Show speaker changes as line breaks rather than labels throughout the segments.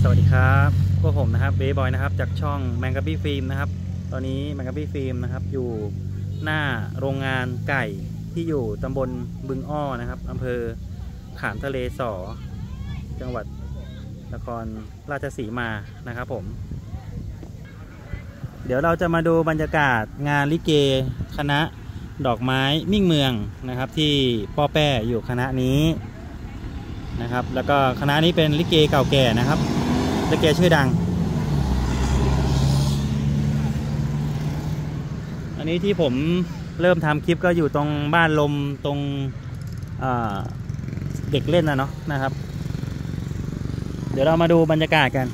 วัสดีครับพวกผมนะครับเบย์บอยนะครับจากช่องแมงกะบี้ฟิล์มนะครับตอนนี้แมงกะบี้ฟิล์มนะครับอยู่หน้าโรงงานไก่ที่อยู่ตำบลบึงอ้อนะครับอำเภอขามทะเลสอจังหวัดนครราชสีมานะครับผมเดี๋ยวเราจะมาดูบรรยากาศงานลิเกคณะดอกไม้มิ่งเมืองนะครับที่พ่อแป้อยู่คณะนี้นะครับแล้วก็คณะนี้เป็นลิเกเก่าแก่นะครับลิเกชื่อดังอันนี้ที่ผมเริ่มทำคลิปก็อยู่ตรงบ้านลมตรงเด็กเล่นเนาะนะครับเดี๋ยวเรามาดูบรรยากาศกัน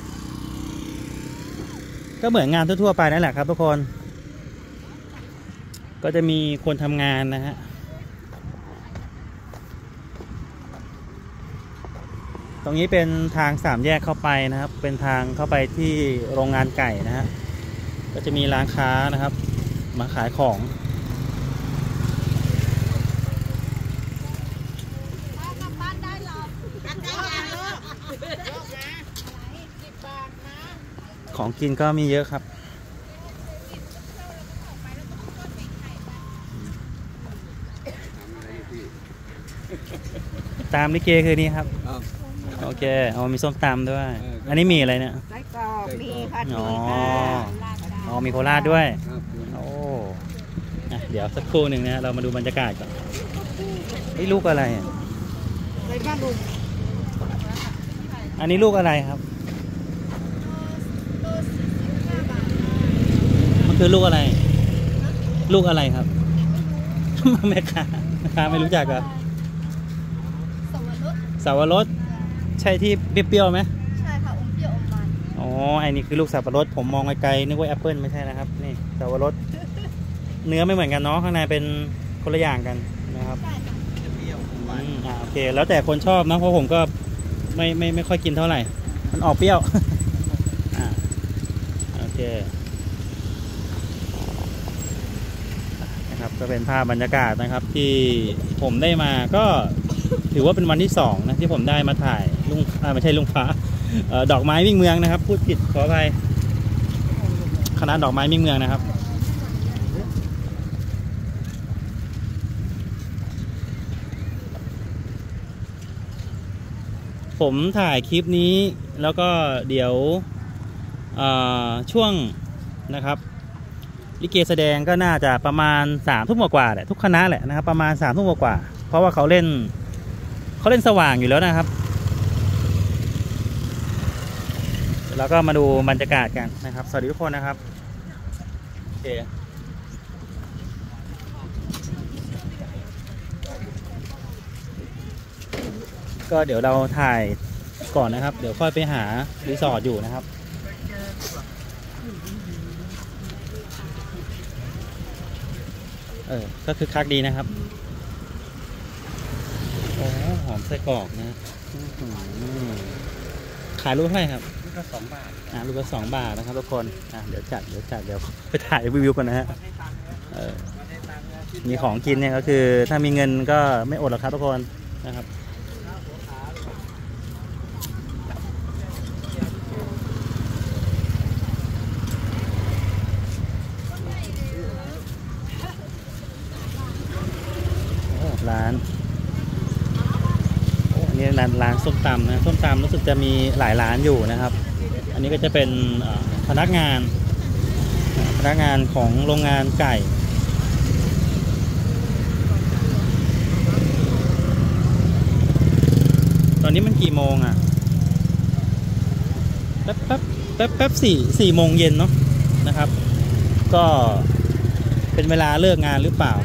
ก็เหมือนงานทั่วๆไปนั่นแหละครับทุกคนก็จะมีคนทำงานนะฮะตรงนี้เป็นทาง3แยกเข้าไปนะครับเป็นทางเข้าไปที่โรงงานไก่นะฮะก็จะมีร้านค้านะครับมาขายของของกินก็มีเยอะครับตามลิเกคือนี้ครับโอเคเอามีส้มตำด้วยอันนี้มีอะไรเนี่ย
ไส้กรอกมีผัดห
อ๋
มี่
อมีโคราชด้วยโอ้เดี๋ยวสักครู่หนึ่งนะเรามาดูบรรยากาศก่อนนี่ลูกอะไร
ไส้บ้านลุง
อันนี้ลูกอะไรครับมันคือลูกอะไรลูกอะไรครับแม่ค้าไม่รู้จักเหรอสับปะรดใช่ที่เปรี้ยวไหม
ใช่ค่ะอมเปรี้ยวอมมัน
อ๋อไอ้นี่คือลูกสับปะรดผมมองไกลๆนึกว่าแอปเปิลไม่ใช่นะครับนี่สับปะรดเนื้อไม่เหมือนกันเนาะข้างในเป็นคนละอย่างกันนะครับโอเคแล้วแต่คนชอบนะเพราะผมก็ไม่ค่อยกินเท่าไหร่มันออกเปรี้ยวโอเคนะครับก็เป็นภาพบรรยากาศนะครับที่ผมได้มาก็ถือว่าเป็นวันที่2นะที่ผมได้มาถ่ายไม่ใช่ลุงฟ้าดอกไม้มิ่งเมืองนะครับพูดผิดขออภัยคณะดอกไม้มิ่งเมืองนะครับผมถ่ายคลิปนี้แล้วก็เดี๋ยวช่วงนะครับลิเกแสดงก็น่าจะประมาณ3 ทุ่มกว่าแหละทุกคณะแหละนะครับประมาณ3 ทุ่มกว่าเพราะว่าเขาเล่นสว่างอยู่แล้วนะครับแล้วก็มาดูบรรยากาศกันนะครับสวัสดีทุกคนนะครับโอเคก็เดี๋ยวเราถ่ายก่อนนะครับเดี๋ยวค่อยไปหารีสอร์ทอยู่นะครับก็คือคักดีนะครับโอ้หอมไส้กรอกนะขายลูกเท่าไหร่ครับลูกละ2 บาทลูกละ2 บาทนะครับทุกคนเดี๋ยวจัดเดี๋ยวไปถ่ายวิวกันนะฮะมีของกินเนี่ยก็คือถ้ามีเงินก็ไม่อดหรอกครับทุกคนนะครับร้านนี่ร้านส้มตำนะส้มตำรู้สึกจะมีหลายร้านอยู่นะครับอันนี้ก็จะเป็นพนักงานของโรงงานไก่ตอนนี้มันกี่โมงแป๊บ4 โมงเย็นเนาะนะครับก็เป็นเวลาเลิกงานหรือเปล่า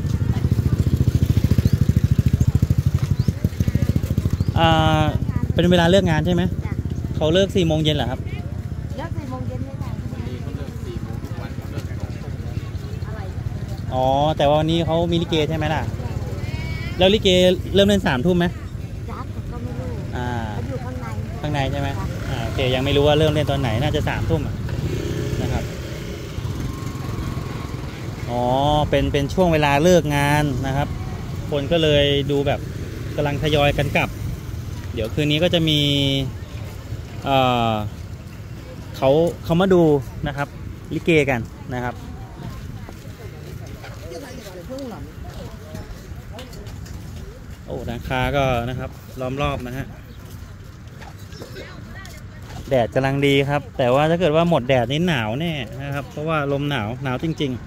เป็นเวลาเลิกงานใช่ไหมเขาเลิก4 โมงเย็นเหรอครับ
เลิก4 โมงเย็นเลยค่ะเขาเลิก4 โมงทุกวันเขาเลิก
อ๋อแต่ว่าวันนี้เขามีลิเกใช่ไหมล่ะแล้วลิเกเริ่มเล่น3 ทุ่มไหม
จักก็ไม่รู้เขาอยู่ข้างใน
ใช่ไหมโอเคยังไม่รู้ว่าเริ่มเล่นตอนไหนน่าจะ3 ทุ่มนะครับอ๋อเป็นช่วงเวลาเลิกงานนะครับคนก็เลยดูแบบกำลังทยอยกันกลับเดี๋ยวคืนนี้ก็จะมีเอ่อเขามาดูนะครับลิเกกันนะครับโอ้ร้านค้าก็นะครับล้อมรอบนะฮะแดดกำลังดีครับแต่ว่าถ้าเกิดว่าหมดแดดนี่หนาวแน่นะครับเพราะว่าลมหนาวจริง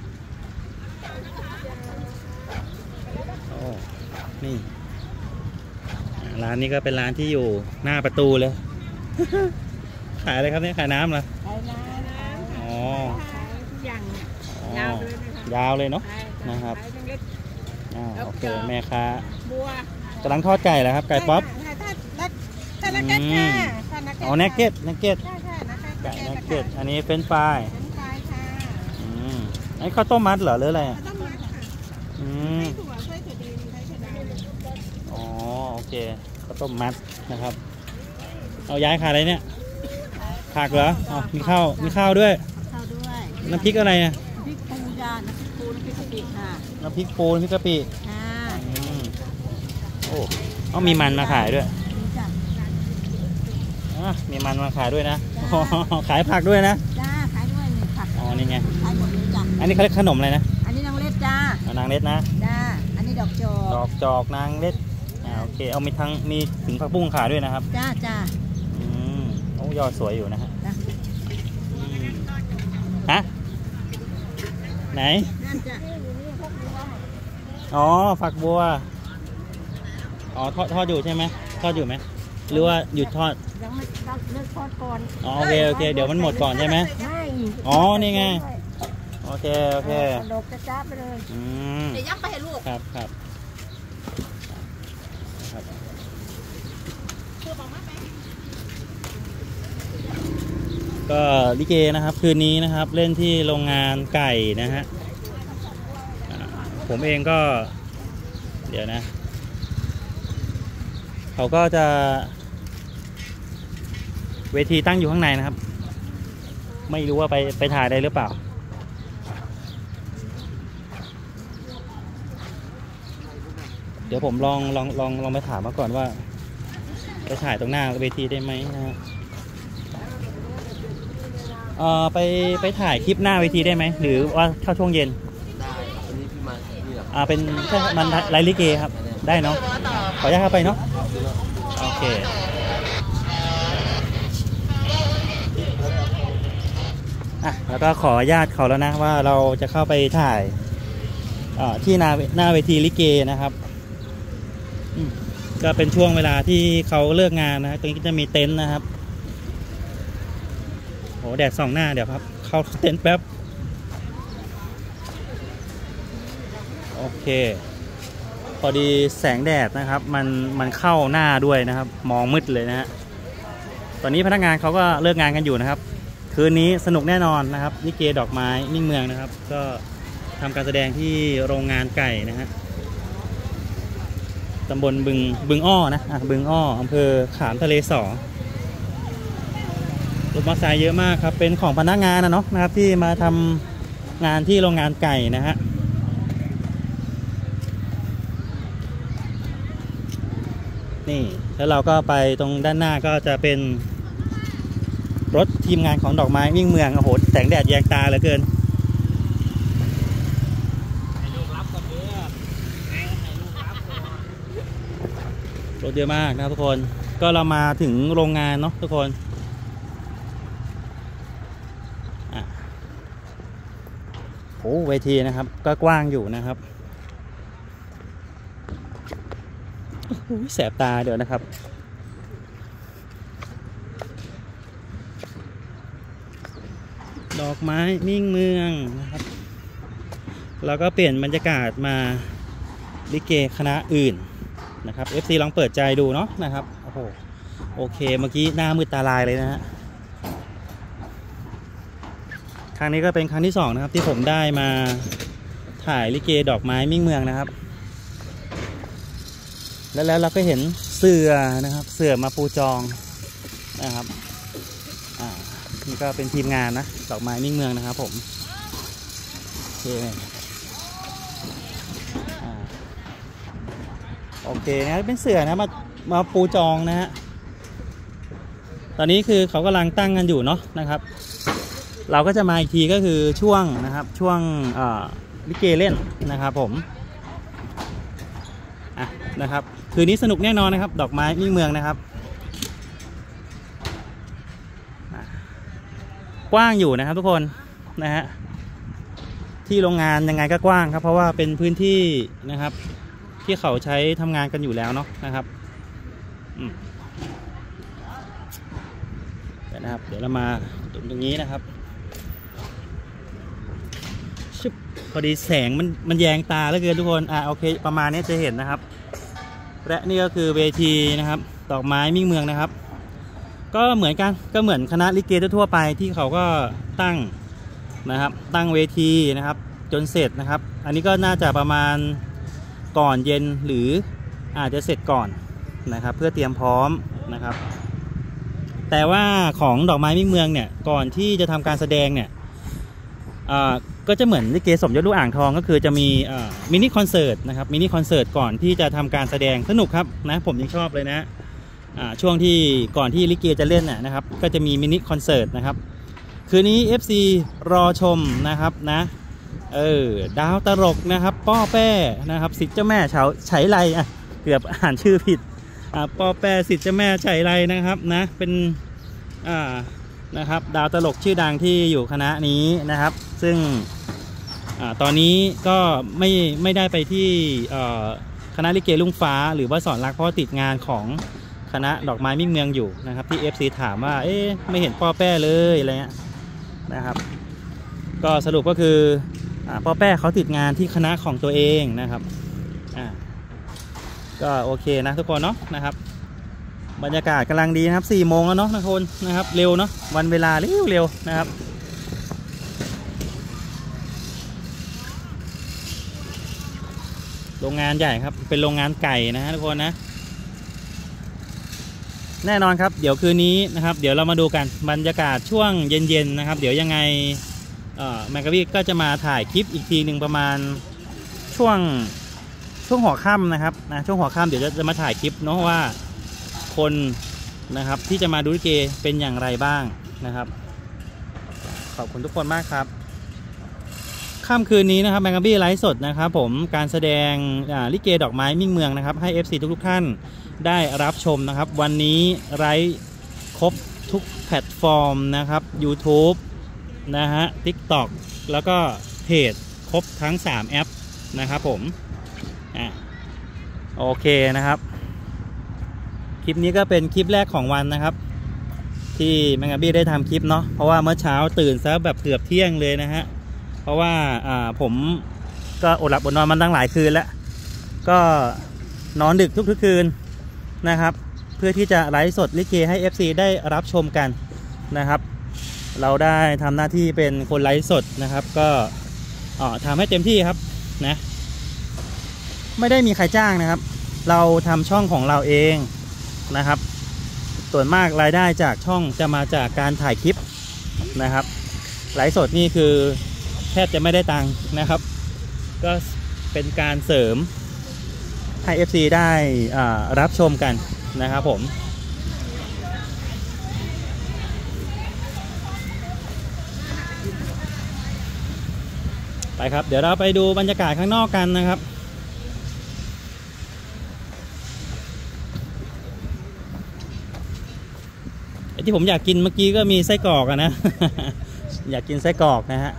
ๆโอ้นี่ร้านนี้ก็เป็นร้านที่อยู่หน้าประตูเลย ขายอะไรครับเนี่ยขายน้ำเหรอ
ขายน้ำ
อ๋อ
ขายทุกอย่างยาวเลยนะคะ
ยาวเลยเนาะนะครับ
ขายตั้งเล็ก
โอเคแม่ค้า
บัว
กำลังทอดไก่แล้วครับไก่ป๊อป
ถ้านักเก็ตค่ะถ้านักเก็ต
อ๋อแนกเก็ตแนกเก็ต
ใช่ค่ะนักเก็ต
ไก่แนกเก็ตอันนี้เฟรนช์ฟราย
เป็นไฟค่ะ
อันนี้ข้าวต้มมัดเหรอหรืออะไรอ่ะ
ต้องมัดค่ะ
อืม
ถั่วไส้ถั่วแดงไส้ถั่วดำ
อ๋อโอเคข้าวต้มมัดนะครับเอาย้ายขายอะไรเนี่ยผักเหรออ๋อมีข้าวด้วย
ข้าวด้วย
น้ำพริกอะไรอ่ะ
พริกปูจ้าน้ำพริกปูน้ำพริกกะปิค่ะ
น้ำพริกปูน้ำพริกกะปิ
ค่ะ
โอ้เอามีมันมาขายด้วย
นี่จ้ะ
มีมันมาขายด้วยนะอ๋อขายผักด้วยนะ
จ้าขายด้วยนี่ผัก
อ๋อนี่ไง
ขายหมดเลยจ้ะ
อันนี้เขาเรียกขนมอะไรนะ
อันนี้นางเล็ดจ้าน
างเล็ดนะ
จ้าอันนี้ดอกจอ
ดอกจอกนางเล็ดโอเคเอามีถึงผักบุ้งขายด้วยนะครับ
จ้าจ้า
โอ้ยอดสวยอยู่นะฮะ
จ้า
ฮะไหน
นั่นจ้ะ
อ๋อฝักบัวอ๋อทอดอยู่ใช่ไหมทอดอยู่ไหมหรือว่าหยุดทอด
ยังไม่ต้องเลิกทอดก่อน
อ๋อโอเคเดี๋ยวมันหมดก่อนใช่ไหม
ไม่
อ๋อนี่ไงโอเค
ดอกจะจ้าไปเลย เดี๋ยวย่ำไปให้ลูก
ครับก็ลิเกนะครับคืนนี้นะครับเล่นที่โรงงานไก่นะฮะผมเองก็เดี๋ยวนะเขาก็จะเวทีตั้งอยู่ข้างในนะครับไม่รู้ว่าไปถ่ายได้หรือเปล่าเดี๋ยวผมลองไปถามมาก่อนว่าไปถ่ายตรงหน้าเวทีได้ไหมนะฮะไปถ่ายคลิปหน้าเวทีได้ไหมหรือว่าเข้าช่วงเย็น
ได้อันนี้พี่มานี่เหรอ
เป็นใช่มันไลฟ์ลิเกครับได้เนาะขออนุญาตเข้าไปเนาะโอเคแล้วก็ขออนุญาตเขาแล้วนะว่าเราจะเข้าไปถ่ายที่หน้าเวทีลิเกนะครับก็เป็นช่วงเวลาที่เขาเลิกงานนะตรงนี้ก็จะมีเต็นท์นะครับโหแดดส่องหน้าเดี๋ยวครับเข้าเต็นท์แป๊บโอเคพอดีแสงแดดนะครับมันเข้าหน้าด้วยนะครับมองมืดเลยนะฮะตอนนี้พนักงานเขาก็เลิกงานกันอยู่นะครับคืนนี้สนุกแน่นอนนะครับลิเกดอกไม้มิ่งเมืองนะครับก็ทำการแสดงที่โรงงานไก่นะฮะตำบลบึงอ้อนะบึงอ้ออำเภอขามทะเลสอรถมอเตอร์ไซค์เยอะมากครับเป็นของพนักงานนะเนาะนะครับที่มาทำงานที่โรงงานไก่นะฮะนี่แล้วเราก็ไปตรงด้านหน้าก็จะเป็นรถทีมงานของดอกไม้มิ่งเมืองโอ้โหแสงแดดแยงตาเหลือเกินรถเยอะมากนะครับทุกคนก็เรามาถึงโรงงานเนาะทุกคนโอ้เวทีนะครับก็กว้างอยู่นะครับแสบตาเดี๋ยวนะครับดอกไม้มิ่งเมืองนะครับแล้วก็เปลี่ยนบรรยากาศมาลิเกคณะอื่นนะครับ FC ลองเปิดใจดูเนาะนะครับโอ้โหโอเคเมื่อกี้หน้ามืดตาลายเลยนะฮะครั้งนี้ก็เป็นครั้งที่2นะครับที่ผมได้มาถ่ายลิเกดอกไม้มิ่งเมืองนะครับแล้วเราก็เห็นเสือนะครับเสือมาปูจองนะครับนี่ก็เป็นทีมงานนะดอกไม้มิ่งเมืองนะครับผมโอเคนะเป็นเสือนะมาปูจองนะฮะตอนนี้คือเขากำลังตั้งกันอยู่เนาะนะครับเราก็จะมาอีกทีก็คือช่วงนะครับช่วงลิเกเล่นนะครับผมนะครับคืนนี้สนุกแน่นอนนะครับดอกไม้มิ่งเมืองนะครับกว้างอยู่นะครับทุกคนนะฮะที่โรงงานยังไงก็กว้างครับเพราะว่าเป็นพื้นที่นะครับที่เขาใช้ทำงานกันอยู่แล้วเนาะนะครับเดี๋ยวเรามาตรงนี้นะครับพอดีแสงมันแยงตาเหลือเกินทุกคนโอเคประมาณนี้จะเห็นนะครับและนี่ก็คือเวทีนะครับดอกไม้มิ่งเมืองนะครับก็เหมือนกันก็เหมือนคณะลิเกทั่วไปที่เขาก็ตั้งนะครับตั้งเวทีนะครับจนเสร็จนะครับอันนี้ก็น่าจะประมาณก่อนเย็นหรืออาจจะเสร็จก่อนนะครับเพื่อเตรียมพร้อมนะครับแต่ว่าของดอกไม้มิ่งเมืองเนี่ยก่อนที่จะทำการแสดงเนี่ยก็จะเหมือนลิเกสมยศลูกอ่างทองก็คือจะมีมินิคอนเสิร์ตนะครับมินิคอนเสิร์ตก่อนที่จะทำการแสดงสนุกครับนะผมยังชอบเลยนะช่วงที่ก่อนที่ลิเกจะเล่นนะครับก็จะมีมินิคอนเสิร์ตนะครับคืนนี้ FC รอชมนะครับนะดาวตลกนะครับป้อแป้นะครับศิษย์เจ้าแม่ไฉไลเกือบอ่านชื่อผิดป้อแป้ศิษย์เจ้าแม่ไฉไลนะครับนะเป็นนะครับดาวตลกชื่อดังที่อยู่คณะนี้นะครับซึ่งตอนนี้ก็ไม่ได้ไปที่คณะลิเกลุ่งฟ้าหรือว่าสอนรักเพราะติดงานของคณะดอกไม้มิ่งเมืองอยู่นะครับที่ FC ถามว่าไม่เห็นป้อแป้เลยอะไรเงี้ยนะครับก็สรุปก็คือป้อแป้เขาติดงานที่คณะของตัวเองนะครับก็โอเคนะทุกคนเนาะนะครับบรรยากาศกำลังดีนะครับ4 โมงแล้วเนาะทุกคนนะครับเร็วเนาะวันเวลาเร็วนะครับโรงงานใหญ่ครับเป็นโรงงานไก่นะฮะทุกคนนะแน่นอนครับเดี๋ยวคืนนี้นะครับเดี๋ยวเรามาดูกันบรรยากาศช่วงเย็นๆนะครับเดี๋ยวยังไงแมกกาบี้ก็จะมาถ่ายคลิปอีกทีหนึ่งประมาณช่วงหัวค่ำนะครับช่วงหัวค่ำเดี๋ยวจะมาถ่ายคลิปเนาะว่าคนนะครับที่จะมาดูลิเกเป็นอย่างไรบ้างนะครับขอบคุณทุกคนมากครับค่ำคืนนี้นะครับแมงกะบี้ไลฟ์สดนะครับผมการแสดงลิเกดอกไม้มิ่งเมืองนะครับให้ FC ทุกท่านได้รับชมนะครับวันนี้ไลฟ์ครบทุกแพลตฟอร์มนะครับ YouTube นะฮะ TikTok แล้วก็เพจครบทั้ง3แอปนะครับผมโอเคนะครับคลิปนี้ก็เป็นคลิปแรกของวันนะครับที่แมงกะบี้ได้ทำคลิปเนาะเพราะว่าเมื่อเช้าตื่นซะแบบเกือบเที่ยงเลยนะฮะเพราะว่าผมก็อดหลับอดนอนมันตั้งหลายคืนแล้วก็นอนดึกทุกคืนนะครับเพื่อที่จะไลฟ์สดลิเกให้ FC ได้รับชมกันนะครับเราได้ทำหน้าที่เป็นคนไลฟ์สดนะครับก็ทำให้เต็มที่ครับนะไม่ได้มีใครจ้างนะครับเราทำช่องของเราเองนะครับส่วนมากรายได้จากช่องจะมาจากการถ่ายคลิปนะครับไลฟ์สดนี่คือแทบจะไม่ได้ตังค์นะครับก็เป็นการเสริมให้ FC ได้รับชมกันนะครับผมไปครับเดี๋ยวเราไปดูบรรยากาศข้างนอกกันนะครับที่ผมอยากกินเมื่อกี้ก็มีไส้กรอกนะ อยากกินไส้กรอกนะฮะ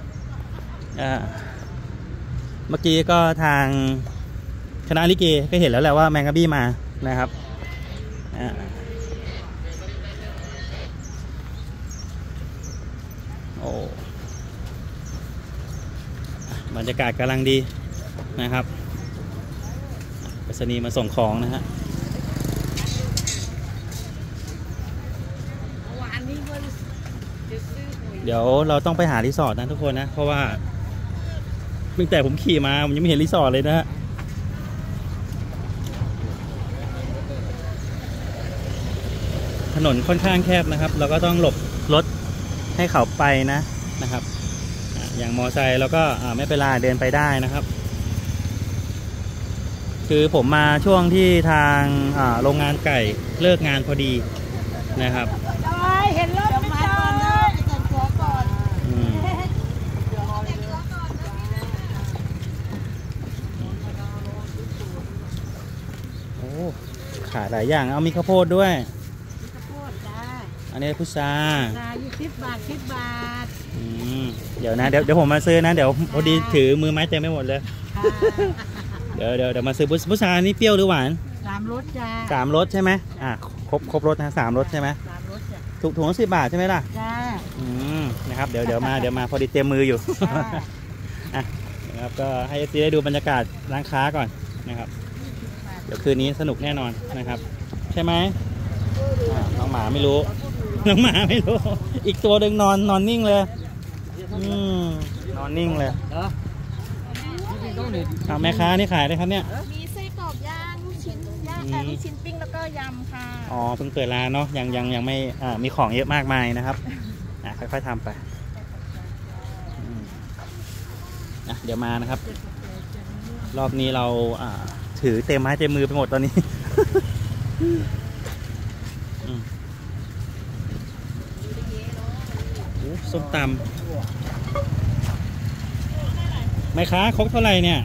เมื่อกี้ก็ทางคณะลิเกก็เห็นแล้วแหละว่าแมงกะบี้มานะครับโอ้บรรยากาศกำลังดีนะครับไปรษณีย์มาส่งของนะฮะเดี๋ยวเราต้องไปหารีสอร์ทนะทุกคนนะเพราะว่าตั้งแต่ผมขี่มาผมยังไม่เห็นรีสอร์ทเลยนะฮะถนนค่อนข้างแคบนะครับเราก็ต้องหลบรถให้เขาไปนะครับอย่างมอไซค์เราก็ไม่เป็นไรเดินไปได้นะครับคือผมมาช่วงที่ทางโรงงานไก่เลิกงานพอดีนะครับขายหลายอย่างเอามีข้าวโพดด้วย
ข้าวโพดจ้า
อันนี้พุทรา
จ้า10 บาท10 บาท
เดี๋ยวนะเดี๋ยวผมมาซื้อนะเดี๋ยวพอดีถือมือไม้เต็มไม่หมดเลย
ค่ะ
เดี๋ยวมาซื้อพุทรานี่เปรี้ยวหรือหวาน
3 รสจ้า
3 รสใช่ไหมครบรสนะ3 รสใช่ไหม
3 รสจ้า
ถุงละ10 บาทใช่ไหมล่ะ
จ้า
นะครับเดี๋ยวมาพอดีเตรียมมืออยู่
จ้า
นะครับก็ให้ซีได้ดูบรรยากาศร้านค้าก่อนนะครับเดี๋ยวคืนนี้สนุกแน่นอนนะครับใช่ไหมน้องหมาไม่รู้ น้องหมาไม่รู้อีกตัวหนึ่งนอนนิ่งเลยนอนนิ่งเลยแม่ค้านี่ขายได้ครับเนี่ย
มีไส้กรอกย่างลูกชิ้นย่างลูกชิ้นปิ้งแล้วก็ยำค่ะ
อ๋อเพิ่งเปิดร้านเนาะยังไม่มีของเยอะมากมายนะครับค่อยๆทำไปเดี๋ยวมานะครับรอบนี้เราถือเต็มไม้เต็มมือไปหมดตอนนี้ ส้มตำไหมคะครกเท่าไหร่เนี่ย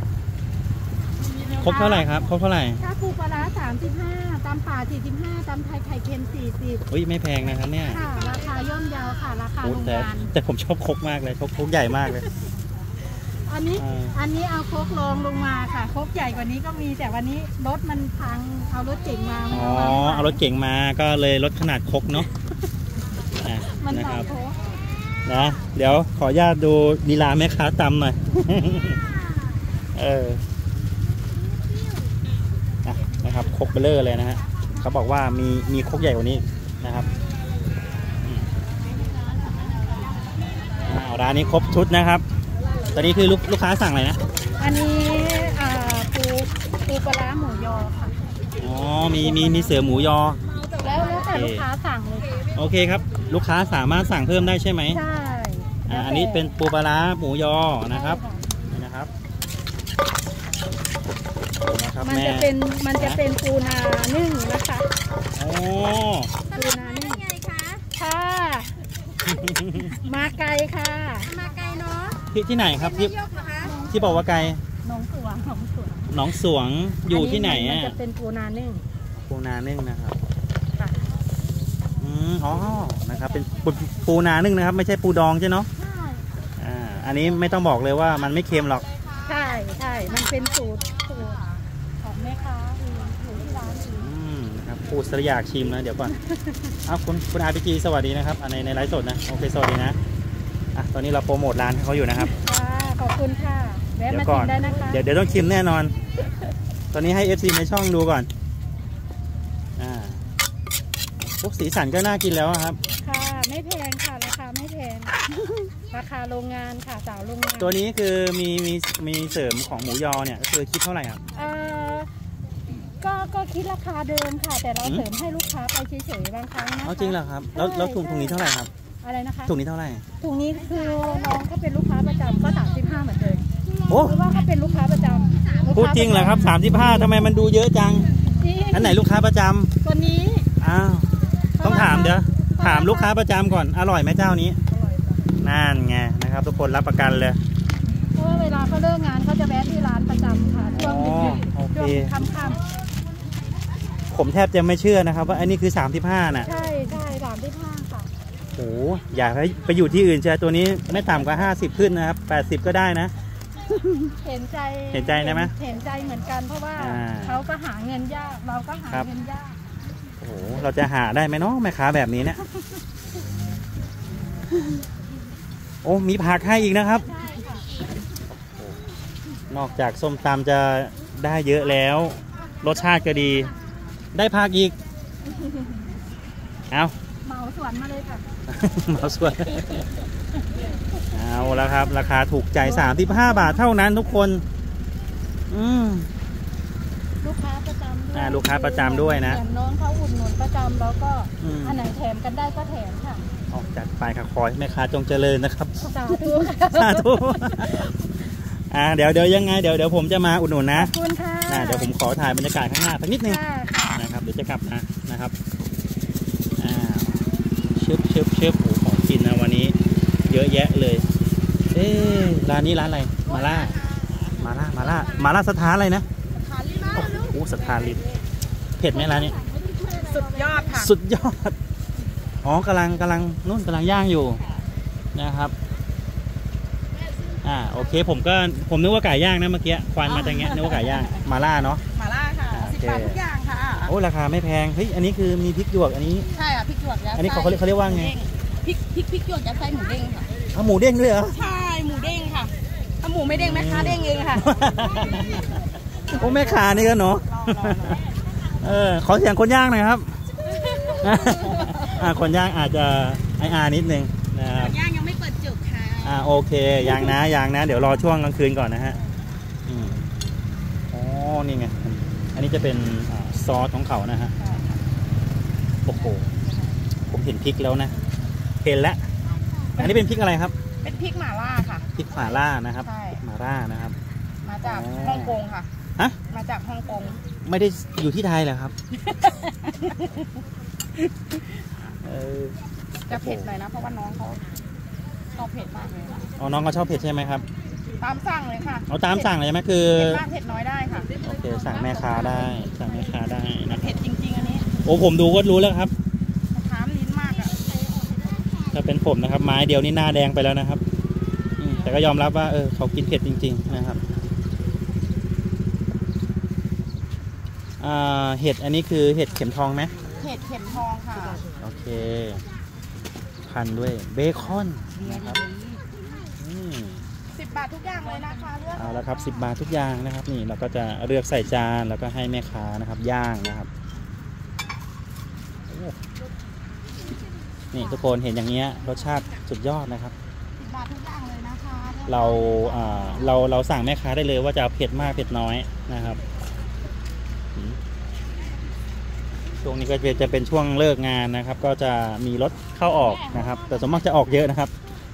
ครกเท่าไหร่ครับครกเท่าไหร่
ถ้าปูปลาร้า35ตำป่า45ตำไทยไข่เค็ม40
อุ้ยไม่แพงนะครับเนี่ย
ค่ะราคาย่อมเยาค่ะราคาโรงงาน
แต่ผมชอบครกมากเลยครกใหญ่มากเลย
อันนี้เอาโคกรองลงมาค่ะโคกใหญ่กว่านี้ก็มีแต่วันนี้รถมันพังเอารถเก๋งมา
เอารถเก๋งมาก็เลยลดขนาดครกเนาะ
มัน
นะครับนะเดี๋ยวขออนุญาตดูลีลาแม่ค้าตำหน่อยนะครับครกเบลเลอร์เลยนะฮะเขาบอกว่ามีครกใหญ่กว่านี้นะครับร้านนี้ครบชุดนะครับตอนนี้คือลูกค้าสั่งอะไรนะ
อันนี้ปูปลาร้าหมูยอค่ะ
อ๋อมีเสือหมูยอ
แล้วแต่ลูกค้าสั่งเลย
โอเคครับลูกค้าสามารถสั่งเพิ่มได้ใช่ไหม
ใช่
อันนี้เป็นปูปลาร้าหมูยอนะครับนี่นะครับ
มันจะเป็นปูนานึ่งนะคะ
โอ้
ปูนานึ่งไงคะค่ะมาไกลค่ะมาไกลเนาะ
ที่ไหนครับที่บอกว่าไกล
หนองส
วงอยู่ที่ไหนอ่ะ
จะเป็นปูนานึ่ง
นะครับอ๋อนะครับเป็นปูนานึ่งนะครับไม่ใช่ปูดองใช่เนาะอันนี้ไม่ต้องบอกเลยว่ามันไม่เค็มหรอก
ใช่มันเป็นสูตรของแม่ค้าอยู่ที่ร้าน
ครับพูดสอยากชิมนะเดี๋ยวก่อนคุณอาร์พีจีสวัสดีนะครับในไลฟ์สดนะโอเคสวัสดีนะตอนนี้เราโปรโมทร้านให้เขาอยู่นะครับ
ขอบคุณค่ะแวะมาชิมได้นะคะ
เดี๋ยวต้องชิมแน่นอนตอนนี้ให้ FC ในช่องดูก่อนพวกสีสันก็น่ากินแล้วครับ
ค่ะไม่แพงค่ะราคาไม่แพงราคาโรงงานค่ะสาวโรงงาน
ตัวนี้คือมีเสริมของหมูยอเนี่ยคือคิดเท่าไหร่ครับ
ก็คิดราคาเดิมค่ะแต่เราเสริมให้ลูกค้าไปเฉยๆบางครั้งนะคะ
จริงเหรอครับแล้วถุงนี้เท่าไหร่ครับ
อะไรนะคะ
ถุงนี้เท่าไหร่
ถุงนี้คือน้องเขาเป็นลูกค้าประจำก็35เหมือนเดิมหรือว่าเขาเป็นลูกค้าประจำ
พูดจริงเหรอครับ35ทำไมมันดูเยอะจังอันไหนลูกค้าประจำ
ตัวนี้
ต้องถามถามลูกค้าประจำก่อนอร่อยไหมเจ้านี้นั่นไงนะครับทุกคนรับประกันเลย
เพราะว่าเวลาเขาเลิกงานเขาจะแวะที่ร้านประจำค่ะช่วงค่ำ
ผมแทบจะไม่เชื่อนะครับว่าอันนี้คือ35น่ะ
ใช่35ค่ะ
โอ้อยากให้ไปอยู่ที่อื่นเชียวตัวนี้ไม่ต่ำกว่า50ขึ้นนะครับ80ก็ได้นะ
เห็นใจ
ได้ไหม
เห็นใจเหมือนกันเพราะว่าเขาก็หาเงินยากเราก็หาเงินยาก
โอ้เราจะหาได้ไหมเนาะแม่ค้าแบบนี้เนี่ยโอ้มีผักให้อีกนะครับนอกจากส้มตำจะได้เยอะแล้วรสชาติก็ดีได้ผักอีกเอา
เหมาสวนมาเลยค่ะ
เหมาสวนเอาแล้วครับราคาถูกใจ35 บาทเท่านั้นทุกคน
ลูกค้าประจำด้วย
ลูกค้าประจำด้วยนะ
น้องเขาอุดหนุนประจำแล้วก็อันไหนแถมกันได้ก็แถมค่ะ
ออกจัดไปค่ะขอให้แม่ค้าจงเจริญนะครับ
สาธุ
เดี๋ยวยังไงเดี๋ยวผมจะมาอุดหนุนนะ
ขอบคุณค่ะ
เดี๋ยวผมขอถ่ายบรรยากาศข้างหน้าสักนิดนึงนะครับเดี๋ยวจะกลับนะครับเชฟของกินนะวันนี้เยอะแยะเลยร้านนี้ร้านอะไรมาล่าสถานอะไรนะโอ้สถานลินเผ็ดไหมร้านนี้
สุดยอดค่ะ
สุดยอดอ๋อกำลังนู่นกำลังย่างอยู่นะครับโอเคผมนึกว่าไก่ย่างนะเมื่อกี้ควันมาจากเงี้ยนึกว่าไก่ย่างมาล่าเนาะ
มาล่าค่ะ
โอเค
10 บาททุกอย่างค่ะ
โอ้ราคาไม่แพงเฮ้ยอันนี้คือมีพริกหยวกอันนี้
ใช่ค่ะพริกหยวกยัดไส้
อันนี้เขาเรียกว่าไง
พริกหยวกยัดไส้หมูเด้งค่ะ
เอาหมูเด้งด้วยเหรอ
ใช่หมูเด้งค่ะถ้าหมูไม่เด้งแม่ค้าเด้งเองค่ะ
โอ้แม่ค้านี่ก็เนาะขอเสียงคนย่างหน่อยครับ คนย่างอาจจะนิดนึงนะครับ
ย่างยังไม่เปิดจุกค่ะ
โอเคยางนะเดี๋ยวรอช่วงกลางคืนก่อนนะฮะอ๋อนี่ไงอันนี้จะเป็นซอสของเขานะฮะโอ้โหผมเห็นพริกแล้วนะเห็นแล้วอันนี้เป็นพริกอะไรครับ
เป็นพริกหม่าล่าค่ะ
พริกหม่าล่านะครับ
ใช่
พริกหม่าล่านะครับ
มาจากฮ่องกงค่ะ
ฮะ
มาจากฮ่องกง
ไม่ได้อยู่ที่ไทยเหรอครับ
จะเผ็ดหน่อยนะเพราะว่าน้องเขาชอบเผ็ดมากเลยค่ะ
อ๋อน้องก็ชอบเผ็ดใช่ไหมครับ
ตามสั่งเลยค่ะ
เอาตามสั่งเลยใช่ไหมคือ
เผ็ดมากเผ็ดน้อยได้ค่ะ
โอเคสั่งแม่ค้าได้นะ
เผ็ดจริงๆอันนี้
โอ้ผมดูก็รู้แล้วครับ
ถามลิ้นมากอ่ะ
ถ้าเป็นผมนะครับไม้เดียวนี่หน้าแดงไปแล้วนะครับแต่ก็ยอมรับว่าเขากินเผ็ดจริงๆนะครับเห็ดอันนี้คือเห็ดเข็มทองไหม
เห็ดเข็มทองค่ะ
โอเคพันด้วยเบคอนนะครับ
10 บาททุกอย่างเลยนะคะเลือก
เอาละครับ10 บาททุกอย่างนะครับนี่เราก็จะเลือกใส่จานแล้วก็ให้แม่ค้านะครับย่างนะครับนี่ทุกคนเห็นอย่างเงี้ยรสชาติสุดยอดนะครับ
10 บาททุกอย่างเลยนะคะ
เราสั่งแม่ค้าได้เลยว่าจะเผ็ดมากเผ็ดน้อยนะครับช่วงนี้ก็จะเป็นช่วงเลิกงานนะครับ ก็จะมีรถเข้าออกนะครับ แต่ส่วนมากจะออกเยอะนะครับ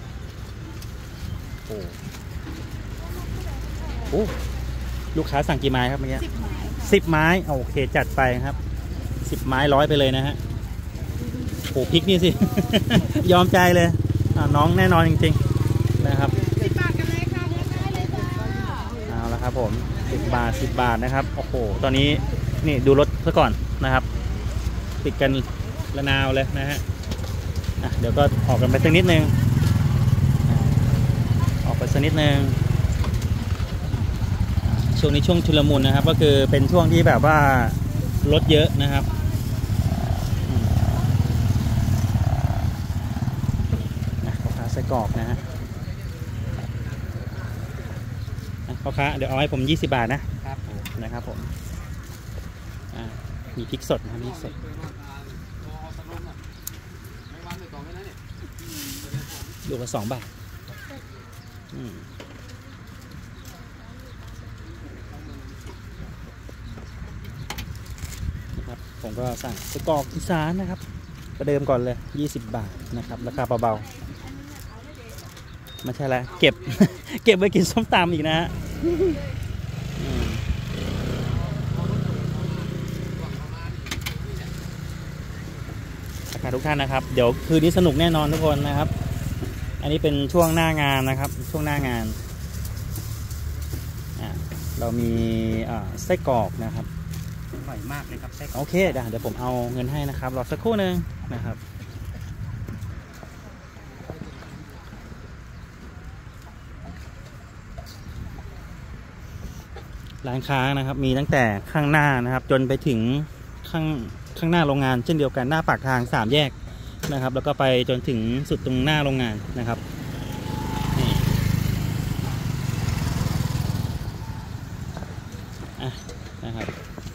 โอ้ลูกค้าสั่งกี่ไม้ครับเมื่อกี้10 ไม้โอเคจัดไปครับ10 ไม้100ไปเลยนะฮะโอ้พริกนี่สิ ยอมใจเลยน้องแน่นอนจริงๆนะครับ
10 บาทกันเลยค่ะเลือกได้เลยจ้า
เอาละครับผม10 บาทนะครับโอ้โหตอนนี้นี่ดูรถซะก่อนนะครับติดกันระนาวเลยนะฮะเดี๋ยวก็ออกกันไปสักนิดนึงออกไปสักนิดนึงช่วงนี้ช่วงชุลมุนนะครับก็คือเป็นช่วงที่แบบว่ารถเยอะนะครับพ่อค้าไส้กรอกนะฮะพ่อค้าเดี๋ยวเอาให้ผม20 บาทนะครับนะครับผมมีพริกสดนะครับพริกสดลูกละ2 บาทนะครับผมก็สั่งไส้กรอกอีสานนะครับประเดิมก่อนเลย20 บาทนะครับราคาเบาๆไม่ใช่แล้วเก็บ เก็บไว้กินส้มตำอีกนะฮะทุกท่านนะครับเดี๋ยวคืนนี้สนุกแน่นอนทุกคนนะครับอันนี้เป็นช่วงหน้างานนะครับช่วงหน้างานเรามีไส้กรอกนะครับอร่อยมากเลยครับไส้กรอกโอเคเดี๋ยวผมเอาเงินให้นะครับรอสักครู่หนึ่งนะครับร้านค้านะครับมีตั้งแต่ข้างหน้านะครับจนไปถึงข้างหน้าโรงงานเช่นเดียวกันหน้าปากทาง3 แยกนะครับแล้วก็ไปจนถึงสุดตรงหน้าโรงงานนะครับนี่นะครับ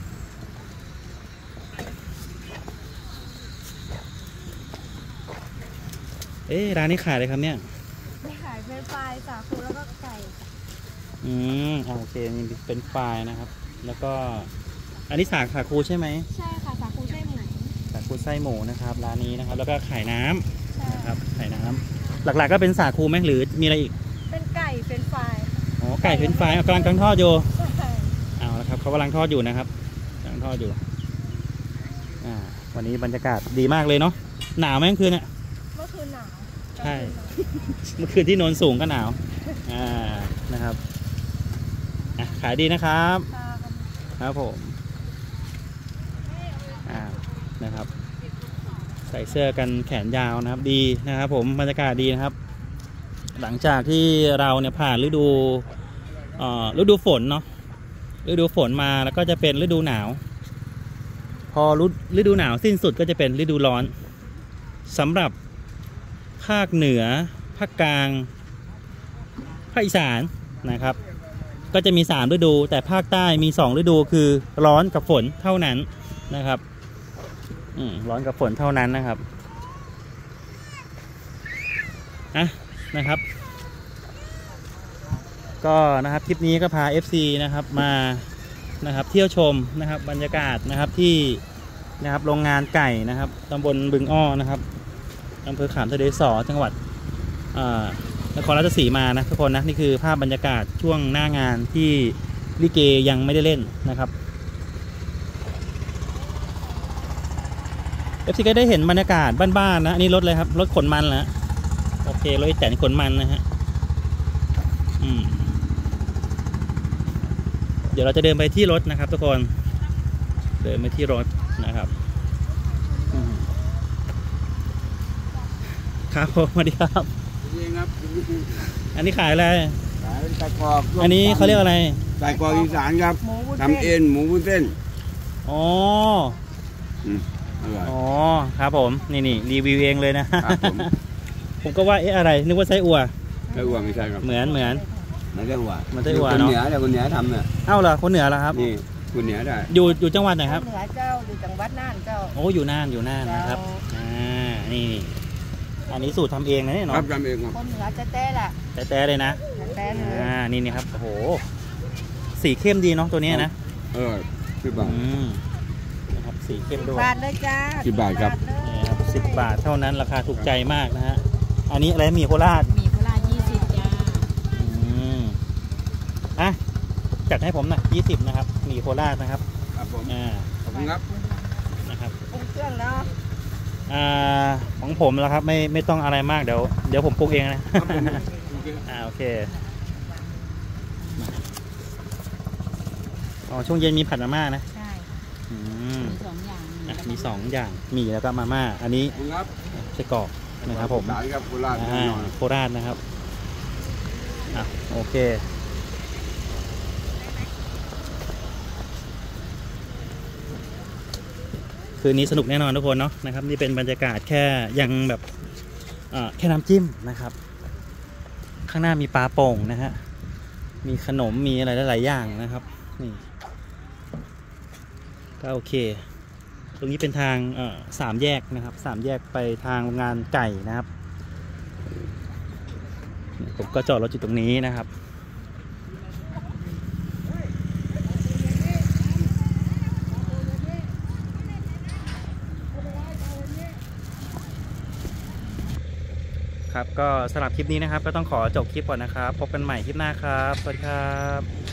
ร้านนี้ขายเลยครับเนี่ย
ขายเป็นไฟสาคูแล้วก็ไก่
โอเคนี่เป็นไฟนะครับแล้วก็อันนี้สาคูใช่ไหม
ใช่ค่ะสาคูไส้หมู
สาคูไส้หมูนะครับร้านนี้นะครับแล้วก็ขายน้ำนะครับขายน้ำหลักๆก็เป็นสาคูไหมหรือมีอะไรอีก
เป็นไก่เป็นไฟ
อ๋อไก่เป็นไฟกำลังทอดอยู่เอาละครับเขากำลังทอดอยู่นะครับกำลังทอดอยู่วันนี้บรรยากาศดีมากเลยเนาะหนาวไหมเมื่อคืนเนี่ย
เมื่อคืนหนาว
ใช่เมื่อคืนที่โนนสูงก็หนาวนะครับขายดีนะครับครับผมนะครับใส่เสื้อกันแขนยาวนะครับดีนะครับผมบรรยากาศดีนะครับหลังจากที่เราเนี่ยผ่านฤดูฝนเนาะฤดูฝนมาแล้วก็จะเป็นฤดูหนาวพอฤดูหนาวสิ้นสุดก็จะเป็นฤดูร้อนสำหรับภาคเหนือภาคกลางภาคอีสานนะครับก็จะมี3ฤดูแต่ภาคใต้มี2ฤดูคือร้อนกับฝนเท่านั้นนะครับร้อนกับฝนเท่านั้นนะครับนะครับก็นะครับคลิปนี้ก็พา FC นะครับมานะครับเที่ยวชมนะครับบรรยากาศนะครับที่นะครับโรงงานไก่นะครับตำบลบึงอ้อนะครับอำเภอขามทะเลสอจังหวัดนครราชสีมานะทุกคนนะนี่คือภาพบรรยากาศช่วงหน้างานที่ลิเกยังไม่ได้เล่นนะครับFC ก็ได้เห็นบรรยากาศบ้านๆนะอันนี้รถเลยครับรถขนมันแล้วโอเครถแต่ขนมันนะฮะเดี๋ยวเราจะเดินไปที่รถนะครับทุกคนเดินไปที่รถนะครับครับผมสวัสดีครับอันนี้ขายอะไร
ขายไก่กรอบ
อันนี้เขาเรียกอะไร
ไก่กรอบอีสานครับทำเอ็นหมูวุ้นเส้น
อ๋อ
อร่อย
อ๋อครับผมนี่รีวิวเองเลยนะผมก็ว่าอะไรนึกว่าไส้อั่ว
ไส้อั่วไม่ใช่ครับ
เหมือนไม่
ไส้อั่ว
มันไส้อั่วเนาะ
คนเหนือทำเนี่ย
เอ้าเหรอคนเหนือเหรอครับ
นี่คนเหนือได้
อยู่จังหวัดไหนครับ
เหนือเจ้าอยู่จังหวัดน่านเจ้า
โอ้อยู่น่านนะครับนี่อันนี้สูตรทำเองนะเนี่ยเนาะ
ครับทำเองครับ
คนเหนือแต้ๆล่ะ
แต้เลยนะ
แต้เลย
นี่ครับโอ้โหสีเข้มดีเนาะตัวนี้นะ
10 บาท
นะครับสีเข้มด้วย
10 บาทเลยจ้า
10 บาทครับ
นี่ครับ10 บาทเท่านั้นราคาถูกใจมากนะฮะอันนี้อะไรหมี่โคราช
20จ้
าจัดให้ผมหน่อย20นะครับหมี่โคราชนะครับ
ครับผมขอบคุณครับ
นะครับ
ปรุงเครื่องเนาะ
ของผมแล้วครับไม่ต้องอะไรมากเดี๋ยวผมปรุงเองนะโอเคช่วงเย็นมีผัดมาม่านะ
ใช่
มี2 อย่างมีแล้วก็มาม่าอันนี้ไส้กรอกนะครับผมโคราชนะครับโอเคคืนนี้สนุกแน่นอนทุกคนเนาะนะครับนี่เป็นบรรยากาศแค่ยังแบบแค่น้ำจิ้มนะครับข้างหน้ามีปลาโป่งนะฮะมีขนมมีอะไรหลายๆอย่างนะครับนี่ก็โอเคตรงนี้เป็นทาง3 แยกนะครับ3 แยกไปทางโรงงานไก่นะครับผมก็จอดรถอยู่ตรงนี้นะครับครับก็สำหรับคลิปนี้นะครับก็ต้องขอจบคลิปก่อนนะครับพบกันใหม่คลิปหน้าครับสวัสดีครับ